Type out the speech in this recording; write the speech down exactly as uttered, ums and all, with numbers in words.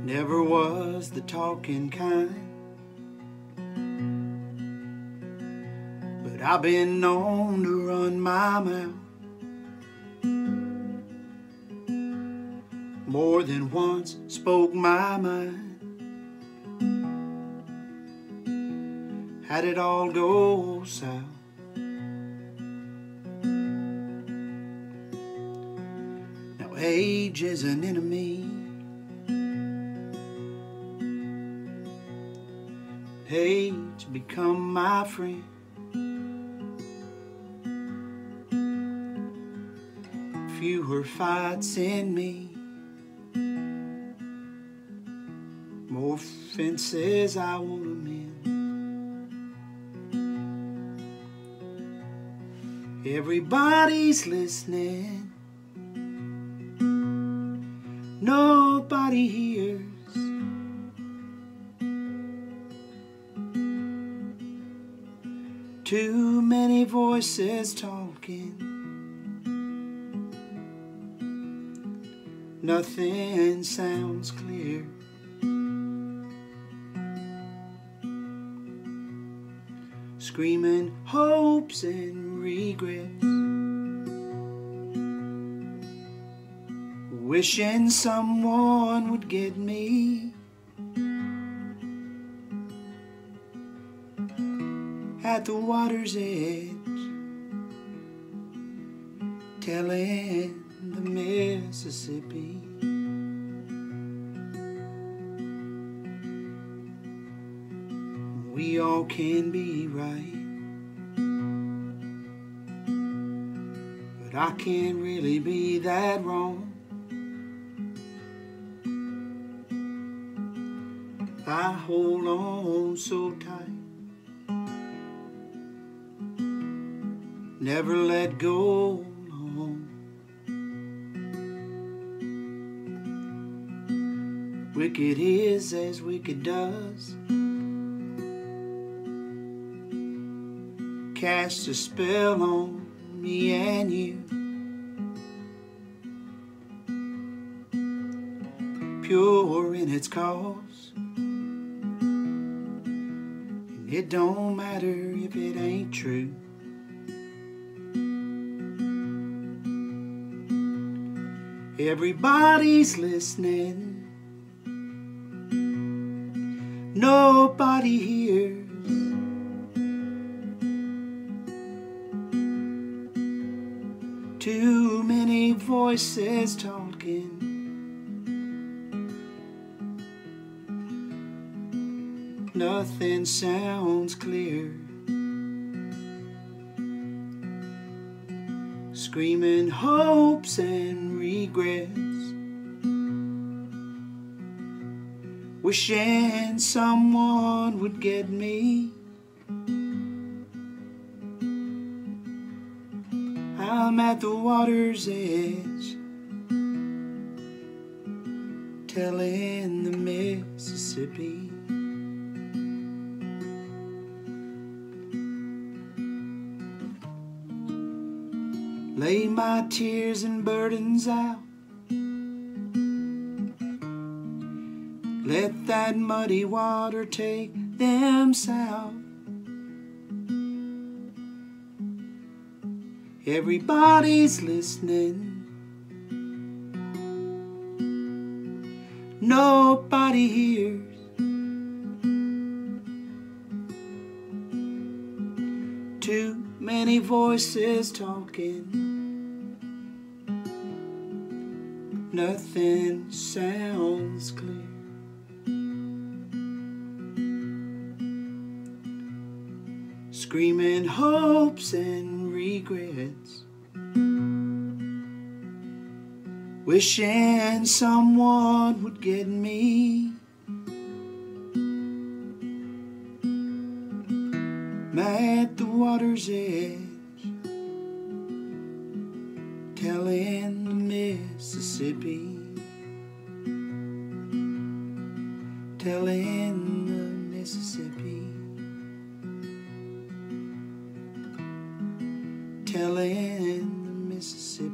never was the talking kind, but I've been known to run my mouth more than once, spoke my mind. Had it all go south. Now age is an enemy, age become my friend. Fewer fights in me, more fences I want to mend. Everybody's listening, nobody hears. Too many voices talking, nothing sounds clear. Screaming hopes and regrets, wishing someone would get me. At the water's edge, telling the Mississippi we all can be right, but I can't really be that wrong. I hold on so tight, never let go long. Wicked is as wicked does, cast a spell on me and you. Pure in its cause, and it don't matter if it ain't true. Everybody's listening, nobody hears. Too many voices talking, nothing sounds clear. Screaming hopes and regrets, wishing someone would get me. I'm at the water's edge, telling the Mississippi lay my tears and burdens out. Let that muddy water take them south. Everybody's listening, nobody hears. Too many voices talking, nothing sounds clear. Screaming hopes and regrets, wishing someone would get me. I'm at the water's edge, telling the Mississippi, telling the Mississippi, telling the Mississippi.